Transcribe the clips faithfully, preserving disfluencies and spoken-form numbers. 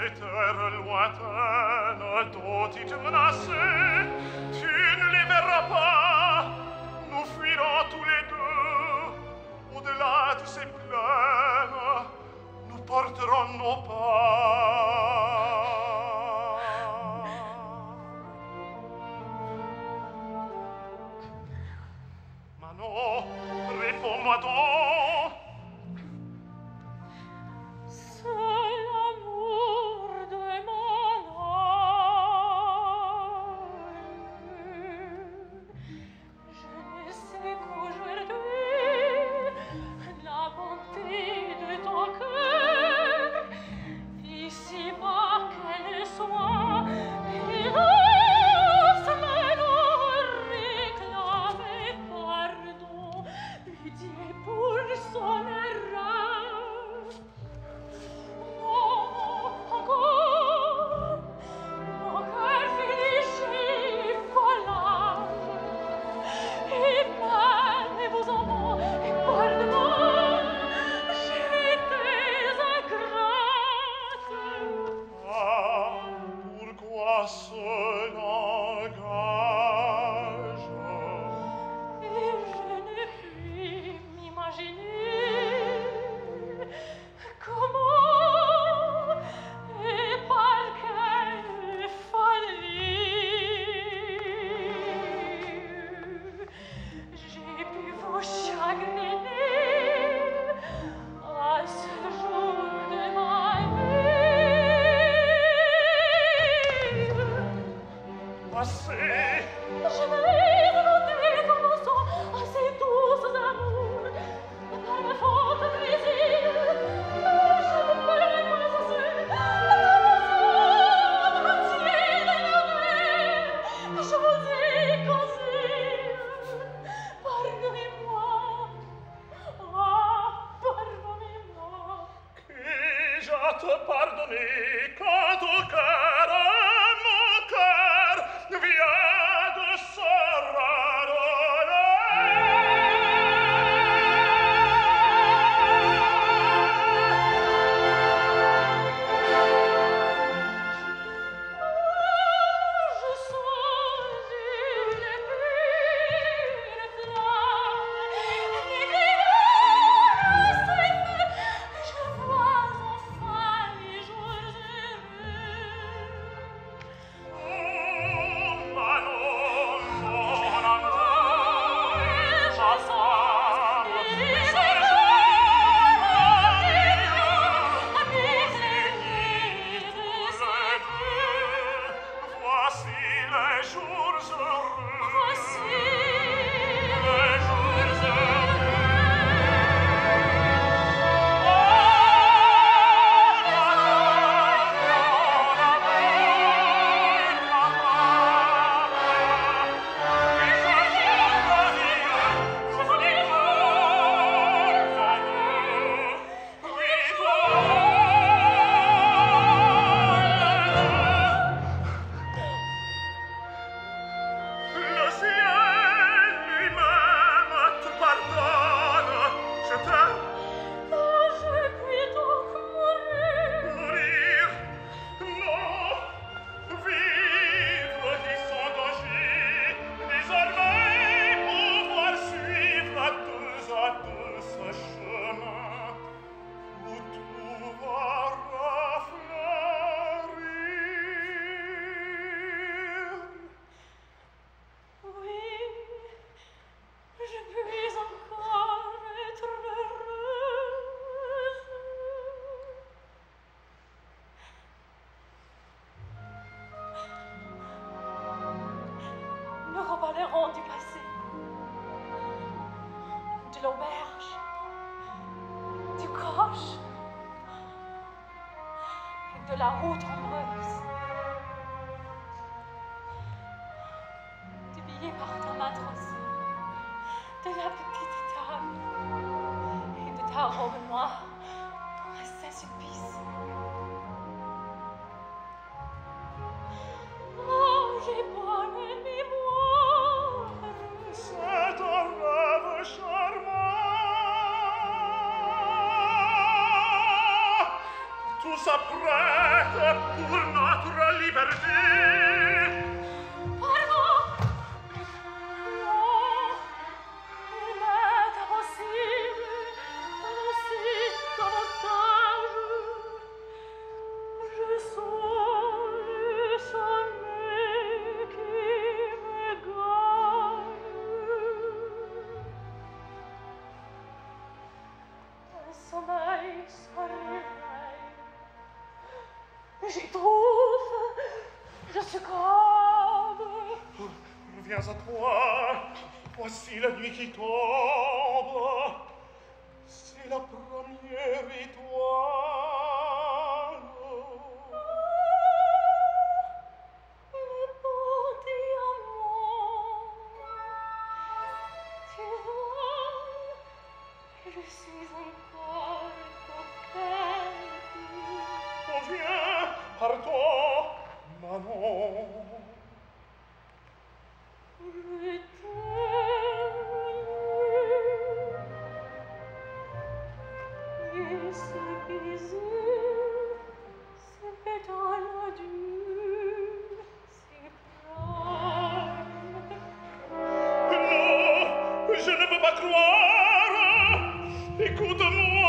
ces terres lointaines dont ils te menaçaient, tu ne les verras pas. Nous fuirons tous les deux. Au-delà de ces plaines, nous porterons nos pas. Manon, réponds-moi donc. C'est l'amour de mon âme. Je ne sais qu'aujourd'hui la bonté de ton cœur, ici-bas qu'elle soit, hélas, maintenant réclamer pardon, pitié pour son erreur. Non, encore, mon cœur fléchit volage, et même vos amants, pardon, j'étais ingrate. Ah, pourquoi ce langage? Et je ne puis m'imaginer comment et par quelle folie j'ai pu vous chagriner à ce jour de ma vie. Assez! Je vais demander commençons à ces douces amours, par la faute plaisir, je ne ferai pas assez, l'amour entier de l'honneur, je vous ai causé. Pardonnez-moi, ah, pardonnez-moi. Qu'ai-je à te pardonner quand ton cœur, mon cœur, vient de se Je sens une pure flamme, et grâce à elle, je vois enfin les jours heureux. Oh, Manon, mon amour, ma femme, ce jour, Avec les voici les jours heureux. voici Les jours heureux. Le ciel lui-même te pardonne. Je t'aime. Oh, je puis donc mourir. Mourir? Non. Vivre qui sans danger. Désormais pouvoir suivre à deux à deux ce chemin où tout va refleurir. Oui, je puis encore être heureuse. Nous reparlerons du passé, de l'auberge, du coche et de la route ombreuse. Du billet par ta main tracée, de la petite table et de ta robe noire pour un Saint-Sulpice. Oh, j'ai bonne mémoire. C'est un rêve charmant. Tout s'apprête pour notre liberté. Pardon. Non, il est impossible d'avancer davantage. Je sens le sommeil qui me gagne. Un sommeil sans réveil. J'étouffe, je succombe. Viens à toi, voici la nuit qui tombe. C'est la première étoile. Le beau diamant. Tu vois, je suis encore coquette. Oh, viens, pardon, Manon. Je t'aime. Et ce baiser, ce pétale dur, si près. Non, je ne veux pas croire. Écoute-moi.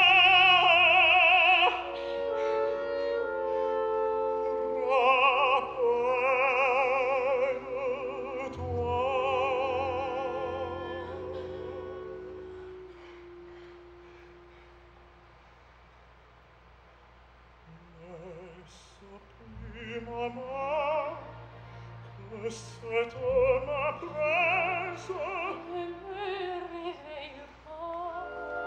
Maman, que cette ma presse Ne me réveille pas.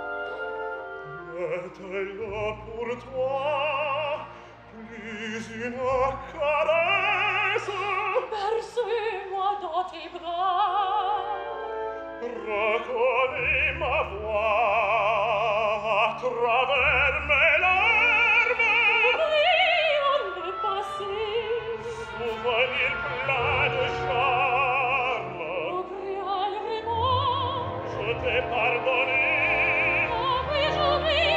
est-elle pour toi plus une caresse? Berce-moi dans tes bras. Reconnais ma voix à travers mes larmes. Oublions le passé. Souvenir plein de charme. Oublie le mot. Je t'ai pardonné. Oh, puis j'oublie.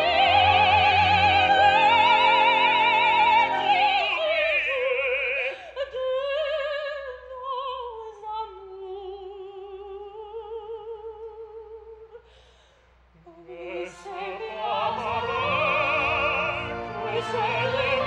De nos amours. Mais c'est pas ma mère, mais c'est